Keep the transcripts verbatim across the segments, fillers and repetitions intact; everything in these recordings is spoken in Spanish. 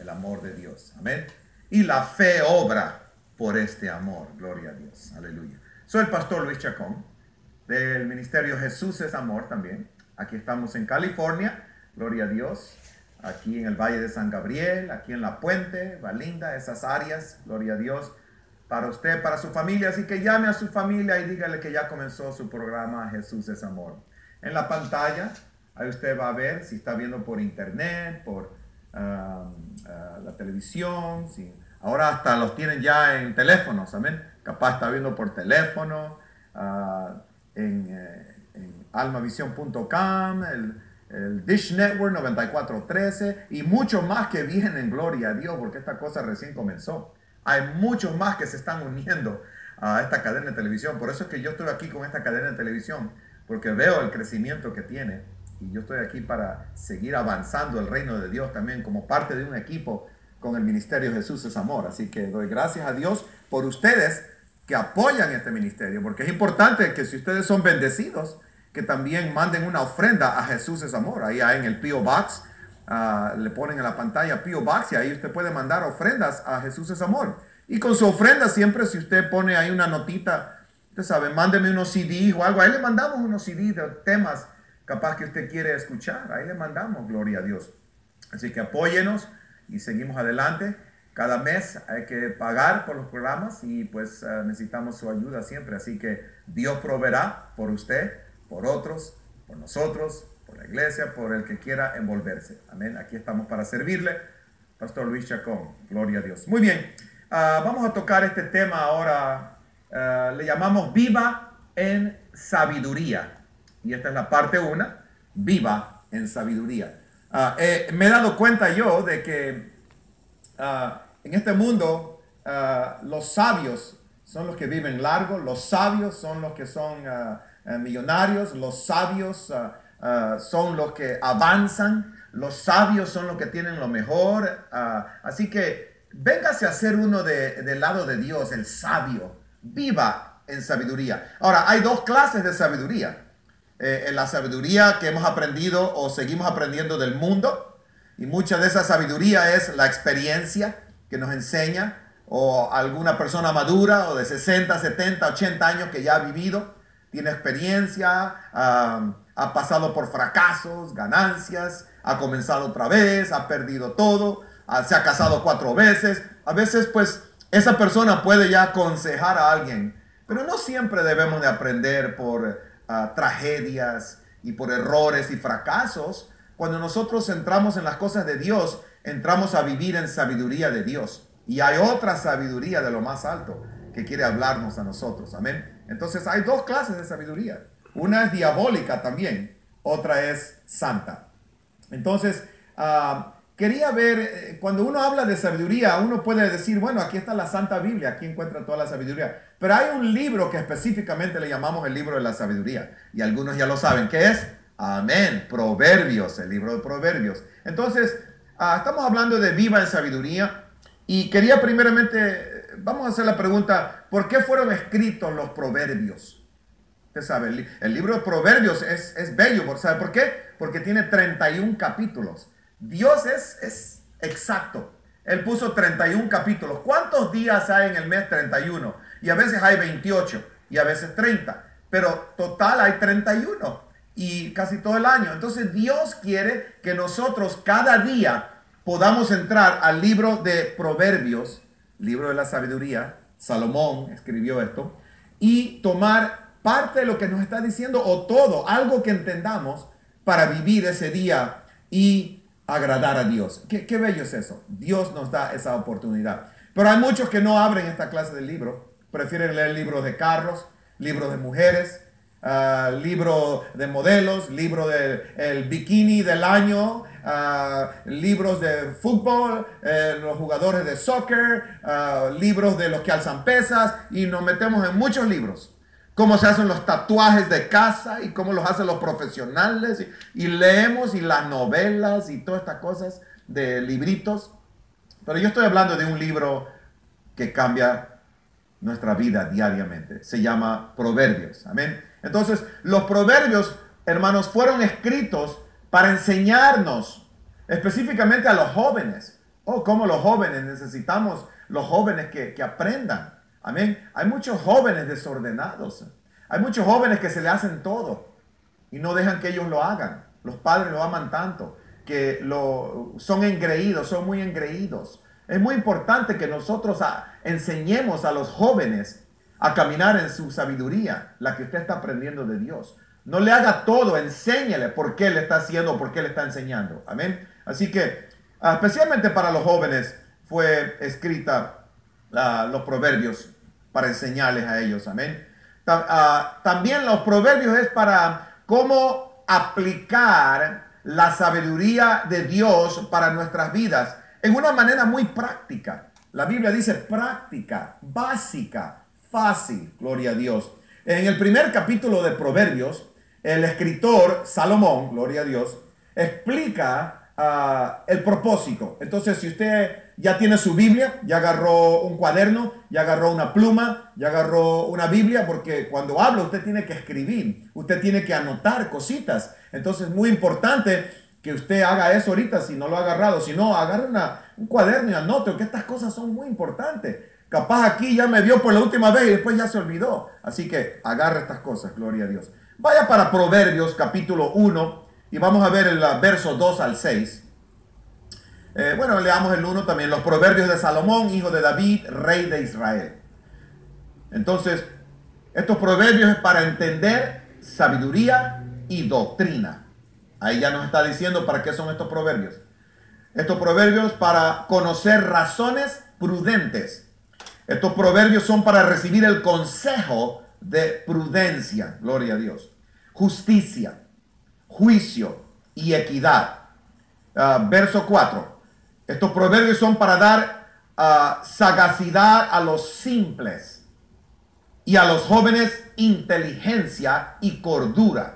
el amor de Dios. Amén. Y la fe obra por este amor. Gloria a Dios. Aleluya. Soy el pastor Luis Chacón, del ministerio Jesús es Amor también. Aquí estamos en California. Gloria a Dios. Aquí en el Valle de San Gabriel, aquí en La Puente, Valinda, esas áreas. Gloria a Dios. Para usted, para su familia. Así que llame a su familia y dígale que ya comenzó su programa Jesús es Amor. En la pantalla, ahí usted va a ver si está viendo por internet, por uh, uh, la televisión. Si, ahora hasta los tienen ya en teléfonos, amén. Capaz está viendo por teléfono, uh, en, eh, en almavision punto com, el, el Dish Network noventa y cuatro trece y muchos más que vienen, gloria a Dios, porque esta cosa recién comenzó. Hay muchos más que se están uniendo a esta cadena de televisión. Por eso es que yo estoy aquí con esta cadena de televisión, porque veo el crecimiento que tiene. Y yo estoy aquí para seguir avanzando el reino de Dios también como parte de un equipo con el ministerio Jesús es Amor. Así que doy gracias a Dios por ustedes que apoyan este ministerio, porque es importante que si ustedes son bendecidos, que también manden una ofrenda a Jesús es Amor. Ahí en el P O Box, uh, le ponen en la pantalla P O Box y ahí usted puede mandar ofrendas a Jesús es Amor. Y con su ofrenda siempre, si usted pone ahí una notita, usted sabe, mándeme unos C D o algo, ahí le mandamos unos C D de temas capaz que usted quiere escuchar, ahí le mandamos, gloria a Dios. Así que apóyenos y seguimos adelante. Cada mes hay que pagar por los programas y pues uh, necesitamos su ayuda siempre. Así que Dios proveerá por usted, por otros, por nosotros, por la iglesia, por el que quiera envolverse. Amén. Aquí estamos para servirle. Pastor Luis Chacón, gloria a Dios. Muy bien, uh, vamos a tocar este tema ahora. Uh, le llamamos Viva en Sabiduría. Y esta es la parte una, viva en sabiduría. Uh, eh, me he dado cuenta yo de que uh, en este mundo uh, los sabios son los que viven largo, los sabios son los que son uh, uh, millonarios, los sabios uh, uh, son los que avanzan, los sabios son los que tienen lo mejor. Uh, así que véngase a ser uno de, del lado de Dios, el sabio, viva en sabiduría. Ahora, hay dos clases de sabiduría. Eh, en la sabiduría que hemos aprendido o seguimos aprendiendo del mundo, y mucha de esa sabiduría es la experiencia que nos enseña, o alguna persona madura o de sesenta, setenta, ochenta años que ya ha vivido, tiene experiencia, um, ha pasado por fracasos, ganancias, ha comenzado otra vez, ha perdido todo, uh, se ha casado cuatro veces. A veces pues esa persona puede ya aconsejar a alguien, pero no siempre debemos de aprender por Uh, tragedias y por errores y fracasos. Cuando nosotros entramos en las cosas de Dios, entramos a vivir en sabiduría de Dios. Y hay otra sabiduría de lo más alto que quiere hablarnos a nosotros. Amén. Entonces hay dos clases de sabiduría. Una es diabólica también, otra es santa. Entonces, uh, quería ver, cuando uno habla de sabiduría, uno puede decir, bueno, aquí está la Santa Biblia, aquí encuentra toda la sabiduría. Pero hay un libro que específicamente le llamamos el libro de la sabiduría. Y algunos ya lo saben. ¿Qué es? Amén. Proverbios, el libro de Proverbios. Entonces, uh, estamos hablando de viva en sabiduría. Y quería primeramente, vamos a hacer la pregunta, ¿por qué fueron escritos los proverbios? Usted sabe, el, el libro de Proverbios es, es bello. ¿Sabe por qué? Porque tiene treinta y un capítulos. Dios es, es exacto. Él puso treinta y un capítulos. ¿Cuántos días hay en el mes? treinta y uno. Y a veces hay veintiocho y a veces treinta. Pero total hay treinta y uno. Y casi todo el año. Entonces Dios quiere que nosotros cada día podamos entrar al libro de Proverbios, libro de la sabiduría. Salomón escribió esto. Y tomar parte de lo que nos está diciendo o todo, algo que entendamos para vivir ese día y agradar a Dios. ¿Qué, qué bello es eso? Dios nos da esa oportunidad. Pero hay muchos que no abren esta clase de libro. Prefieren leer libros de carros, libros de mujeres, uh, libro de modelos, libro del bikini del año, uh, libros de fútbol, eh, los jugadores de soccer, uh, libros de los que alzan pesas, y nos metemos en muchos libros. Cómo se hacen los tatuajes de casa y cómo los hacen los profesionales. Y, y leemos y las novelas y todas estas cosas de libritos. Pero yo estoy hablando de un libro que cambia nuestra vida diariamente. Se llama Proverbios. Amén. Entonces, los proverbios, hermanos, fueron escritos para enseñarnos, específicamente a los jóvenes Oh, como los jóvenes, necesitamos los jóvenes que, que aprendan. Amén. Hay muchos jóvenes desordenados. Hay muchos jóvenes que se le hacen todo y no dejan que ellos lo hagan. Los padres lo aman tanto que lo, son engreídos, son muy engreídos. Es muy importante que nosotros a, enseñemos a los jóvenes a caminar en su sabiduría, la que usted está aprendiendo de Dios. No le haga todo, enséñele por qué le está haciendo, por qué le está enseñando. Amén. Así que, especialmente para los jóvenes, fue escrita uh, los proverbios para enseñarles a ellos. Amén. Ta uh, también los proverbios es para cómo aplicar la sabiduría de Dios para nuestras vidas en una manera muy práctica. La Biblia dice práctica, básica, fácil, gloria a Dios. En el primer capítulo de Proverbios, el escritor Salomón, gloria a Dios, explica uh, el propósito. Entonces, si usted ya tiene su Biblia, ya agarró un cuaderno, ya agarró una pluma, ya agarró una Biblia, porque cuando habla usted tiene que escribir, usted tiene que anotar cositas. Entonces, es muy importante que usted haga eso ahorita si no lo ha agarrado. Si no, agarre una, un cuaderno y anote, que estas cosas son muy importantes. Capaz aquí ya me vio por la última vez y después ya se olvidó. Así que agarre estas cosas, gloria a Dios. Vaya para Proverbios capítulo uno y vamos a ver el verso dos al seis. Eh, bueno, leamos el uno también. Los proverbios de Salomón, hijo de David, rey de Israel. Entonces, estos proverbios es para entender sabiduría y doctrina. Ahí ya nos está diciendo para qué son estos proverbios. Estos proverbios para conocer razones prudentes. Estos proverbios son para recibir el consejo de prudencia, gloria a Dios, justicia, juicio y equidad. Uh, verso cuatro. Estos proverbios son para dar uh, sagacidad a los simples y a los jóvenes inteligencia y cordura.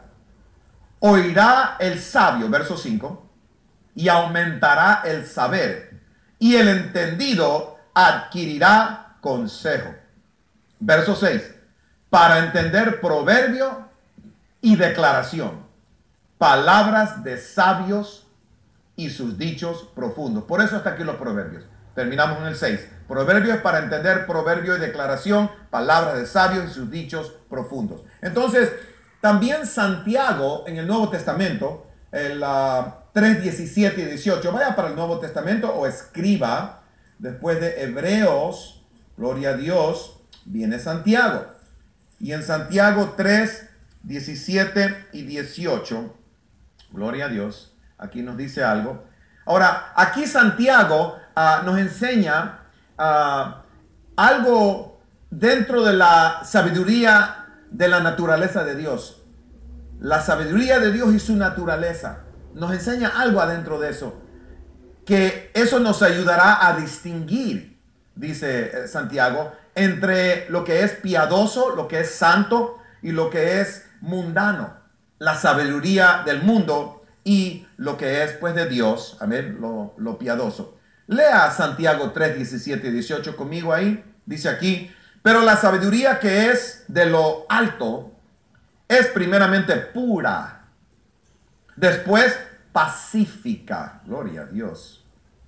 Oirá el sabio, verso cinco, y aumentará el saber, y el entendido adquirirá consejo. Verso seis. Para entender proverbio y declaración, palabras de sabios y sus dichos profundos. Por eso está aquí los proverbios. Terminamos en el seis. Proverbios para entender proverbio y declaración, palabras de sabios y sus dichos profundos. Entonces, también Santiago en el Nuevo Testamento, el uh, tres, diecisiete y dieciocho, vaya para el Nuevo Testamento o escriba, después de Hebreos, gloria a Dios, viene Santiago. Y en Santiago tres, diecisiete y dieciocho, gloria a Dios, aquí nos dice algo. Ahora, aquí Santiago uh, nos enseña uh, algo dentro de la sabiduría de la naturaleza de Dios. La sabiduría de Dios y su naturaleza. Nos enseña algo adentro de eso. Que eso nos ayudará a distinguir, dice Santiago, entre lo que es piadoso, lo que es santo y lo que es mundano. La sabiduría del mundo y lo que es pues de Dios, amén, lo, lo piadoso. Lea Santiago tres, diecisiete y dieciocho conmigo ahí. Dice aquí: pero la sabiduría que es de lo alto es primeramente pura, después pacífica, gloria a Dios,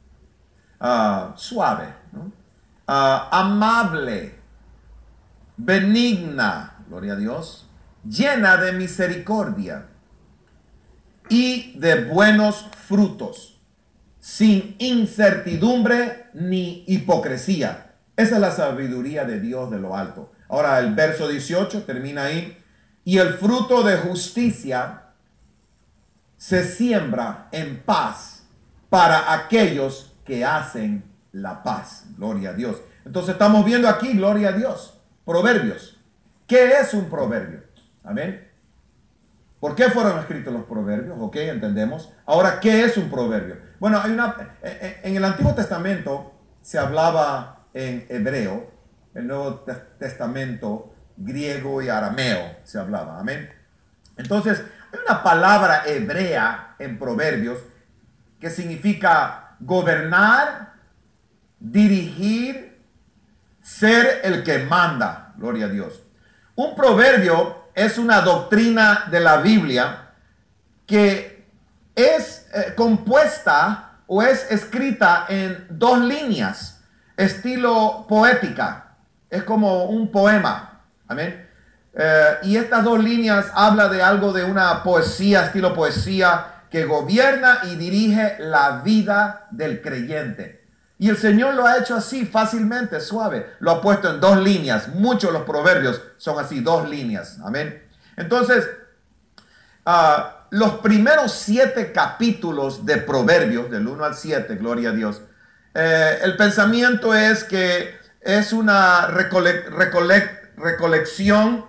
uh, suave, ¿no? uh, amable, benigna, gloria a Dios, llena de misericordia y de buenos frutos, sin incertidumbre ni hipocresía. Esa es la sabiduría de Dios de lo alto. Ahora el verso dieciocho termina ahí. Y el fruto de justicia se siembra en paz para aquellos que hacen la paz. Gloria a Dios. Entonces estamos viendo aquí, gloria a Dios, proverbios. ¿Qué es un proverbio? Amén. ¿Por qué fueron escritos los proverbios? Ok, entendemos. Ahora, ¿qué es un proverbio? Bueno, hay una, en el Antiguo Testamento se hablaba en hebreo, el Nuevo Testamento griego y arameo se hablaba, amén. Entonces, hay una palabra hebrea en Proverbios que significa gobernar, dirigir, ser el que manda, gloria a Dios. Un proverbio es una doctrina de la Biblia que es eh, compuesta o es escrita en dos líneas, estilo poética. Es como un poema. Amén. Eh, y estas dos líneas habla de algo de una poesía, estilo poesía, que gobierna y dirige la vida del creyente. Y el Señor lo ha hecho así fácilmente, suave. Lo ha puesto en dos líneas. Muchos de los proverbios son así, dos líneas. Amén. Entonces, uh, los primeros siete capítulos de Proverbios, del uno al siete, gloria a Dios, eh, el pensamiento es que es una recole recole recolección,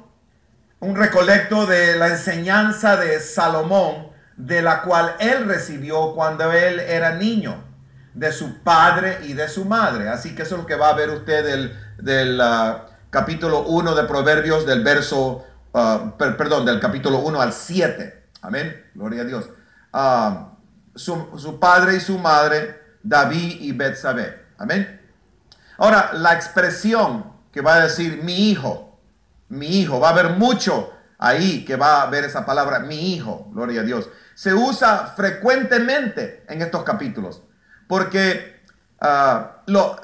un recolecto de la enseñanza de Salomón, de la cual él recibió cuando él era niño, de su padre y de su madre. Así que eso es lo que va a ver usted del, del uh, capítulo uno de Proverbios, del verso, uh, per, perdón, del capítulo uno al siete. Amén, gloria a Dios. Uh, su, su padre y su madre, David y Betsabé. Amén. Ahora, la expresión que va a decir mi hijo, mi hijo, va a haber mucho ahí que va a ver esa palabra, mi hijo, gloria a Dios. Se usa frecuentemente en estos capítulos, porque uh, lo,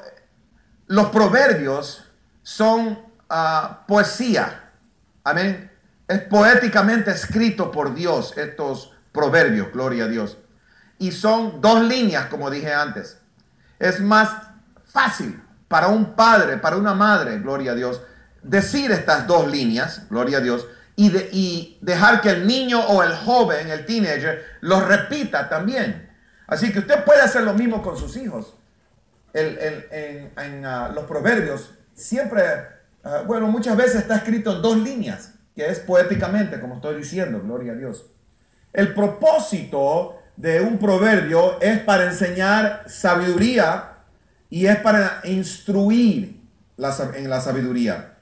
los proverbios son uh, poesía. Amén. Es poéticamente escrito por Dios estos proverbios, gloria a Dios. Y son dos líneas, como dije antes. Es más fácil para un padre, para una madre, gloria a Dios, decir estas dos líneas, gloria a Dios, y, de, y dejar que el niño o el joven, el teenager, los repita también. Así que usted puede hacer lo mismo con sus hijos. El, el, en en uh, los proverbios siempre, uh, bueno, muchas veces está escrito en dos líneas, que es poéticamente, como estoy diciendo, gloria a Dios. El propósito de un proverbio es para enseñar sabiduría y es para instruir la, en la sabiduría.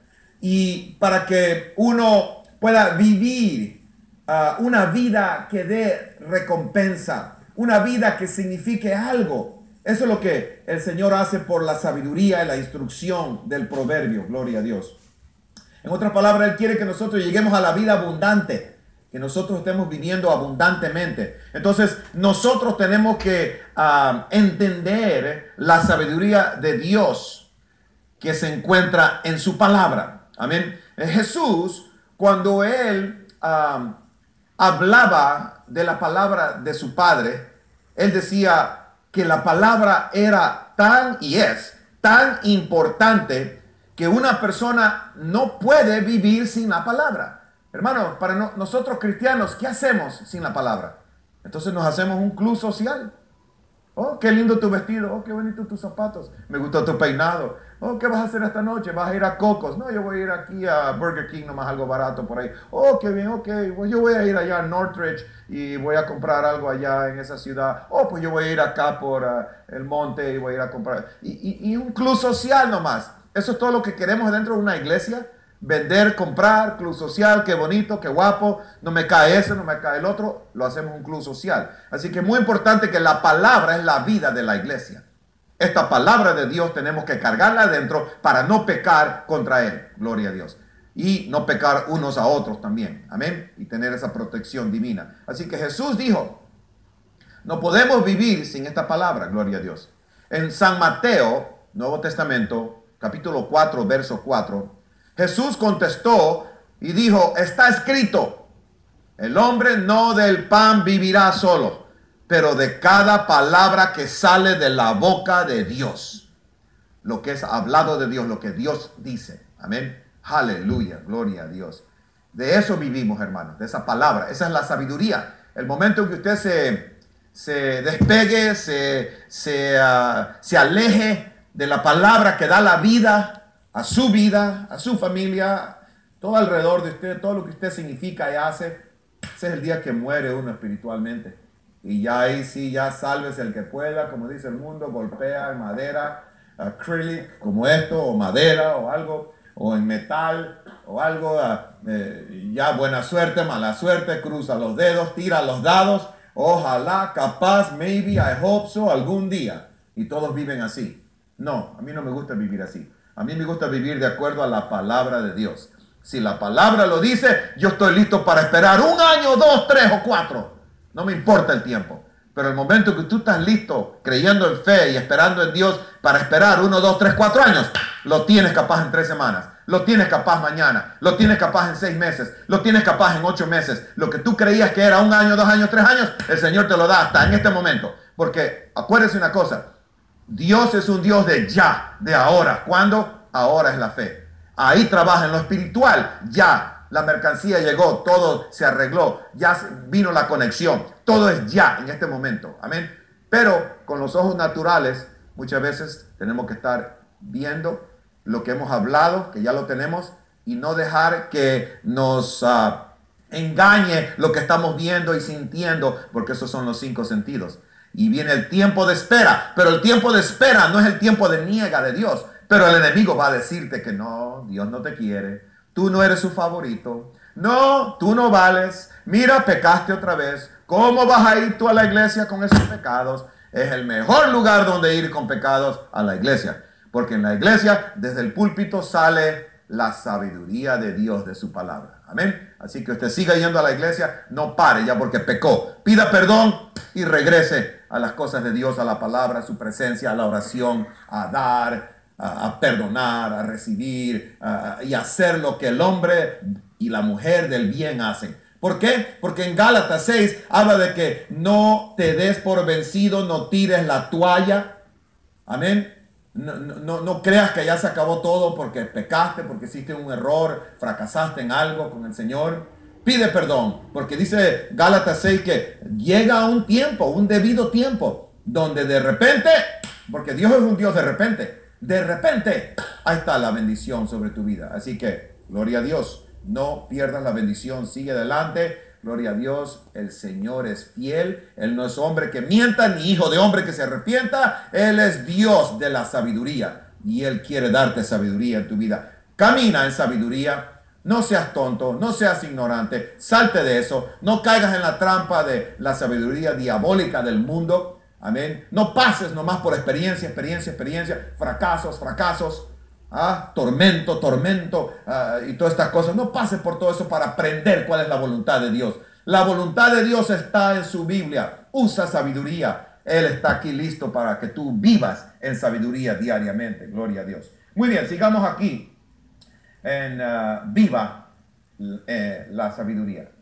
Y para que uno pueda vivir uh, una vida que dé recompensa, una vida que signifique algo. Eso es lo que el Señor hace por la sabiduría y la instrucción del proverbio, gloria a Dios. En otras palabras, Él quiere que nosotros lleguemos a la vida abundante, que nosotros estemos viviendo abundantemente. Entonces, nosotros tenemos que uh, entender la sabiduría de Dios que se encuentra en su palabra. Amén. Jesús, cuando Él uh, hablaba de la palabra de su Padre, Él decía que la palabra era tan, y es, tan importante que una persona no puede vivir sin la palabra. Hermano, para no, nosotros cristianos, ¿qué hacemos sin la palabra? Entonces nos hacemos un club social. Oh, qué lindo tu vestido. Oh, qué bonito tus zapatos. Me gustó tu peinado. Oh, ¿qué vas a hacer esta noche? ¿Vas a ir a Cocos? No, yo voy a ir aquí a Burger King, nomás algo barato por ahí. Oh, qué bien, ok. Pues yo voy a ir allá a Northridge y voy a comprar algo allá en esa ciudad. Oh, pues yo voy a ir acá por uh, el monte y voy a ir a comprar. Y, y, y un club social nomás. Eso es todo lo que queremos dentro de una iglesia. Vender, comprar, club social, qué bonito, qué guapo. No me cae ese, no me cae el otro. Lo hacemos un club social. Así que es muy importante que la palabra es la vida de la iglesia. Esta palabra de Dios tenemos que cargarla adentro para no pecar contra Él. Gloria a Dios. Y no pecar unos a otros también. Amén. Y tener esa protección divina. Así que Jesús dijo, no podemos vivir sin esta palabra. Gloria a Dios. En San Mateo, Nuevo Testamento, capítulo cuatro, verso cuatro, Jesús contestó y dijo, está escrito, el hombre no del pan vivirá solo, pero de cada palabra que sale de la boca de Dios. Lo que es hablado de Dios, lo que Dios dice. Amén. Aleluya, gloria a Dios. De eso vivimos, hermanos, de esa palabra. Esa es la sabiduría. El momento en que usted se, se despegue, se, se, uh, se aleje de la palabra que da la vida a su vida, a su familia, todo alrededor de usted, todo lo que usted significa y hace, ese es el día que muere uno espiritualmente. Y ya ahí sí, ya sálvese el que pueda, como dice el mundo, golpea en madera, acrylic, como esto, o madera, o algo, o en metal, o algo, eh, ya buena suerte, mala suerte, cruza los dedos, tira los dados, ojalá, capaz, maybe, I hope so, algún día. Y todos viven así. No, a mí no me gusta vivir así. A mí me gusta vivir de acuerdo a la palabra de Dios. Si la palabra lo dice, yo estoy listo para esperar un año, dos, tres o cuatro. No me importa el tiempo. Pero el momento que tú estás listo, creyendo en fe y esperando en Dios para esperar uno, dos, tres, cuatro años, lo tienes capaz en tres semanas, lo tienes capaz mañana, lo tienes capaz en seis meses, lo tienes capaz en ocho meses. Lo que tú creías que era un año, dos años, tres años, el Señor te lo da hasta en este momento. Porque acuérdese una cosa, Dios es un Dios de ya, de ahora. ¿Cuándo? Ahora es la fe. Ahí trabaja en lo espiritual, ya. La mercancía llegó, todo se arregló, ya vino la conexión. Todo es ya en este momento. Amén. Pero con los ojos naturales, muchas veces tenemos que estar viendo lo que hemos hablado, que ya lo tenemos, y no dejar que nos uh, engañe lo que estamos viendo y sintiendo, porque esos son los cinco sentidos. Y viene el tiempo de espera, pero el tiempo de espera no es el tiempo de niega de Dios. Pero el enemigo va a decirte que no, Dios no te quiere. Tú no eres su favorito. No, tú no vales. Mira, pecaste otra vez. ¿Cómo vas a ir tú a la iglesia con esos pecados? Es el mejor lugar donde ir con pecados, a la iglesia. Porque en la iglesia, desde el púlpito, sale la sabiduría de Dios, de su palabra. Amén. Así que usted siga yendo a la iglesia, no pare ya porque pecó. Pida perdón y regrese a las cosas de Dios, a la palabra, a su presencia, a la oración, a dar, A, a perdonar, a recibir a, y hacer lo que el hombre y la mujer del bien hacen. ¿Por qué? Porque en Gálatas seis habla de que no te des por vencido, no tires la toalla. Amén. No, no, no creas que ya se acabó todo porque pecaste, porque hiciste un error, fracasaste en algo con el Señor. Pide perdón, porque dice Gálatas seis que llega un tiempo, un debido tiempo, donde de repente, porque Dios es un Dios de repente, de repente, ahí está la bendición sobre tu vida. Así que, gloria a Dios, no pierdas la bendición, sigue adelante. Gloria a Dios, el Señor es fiel. Él no es hombre que mienta, ni hijo de hombre que se arrepienta. Él es Dios de la sabiduría y Él quiere darte sabiduría en tu vida. Camina en sabiduría. No seas tonto, no seas ignorante. Salte de eso. No caigas en la trampa de la sabiduría diabólica del mundo. Amén. No pases nomás por experiencia, experiencia, experiencia, fracasos, fracasos, ¿ah? tormento, tormento uh, y todas estas cosas. No pases por todo eso para aprender cuál es la voluntad de Dios. La voluntad de Dios está en su Biblia. Usa sabiduría. Él está aquí listo para que tú vivas en sabiduría diariamente. Gloria a Dios. Muy bien, sigamos aquí en uh, viva eh, la sabiduría.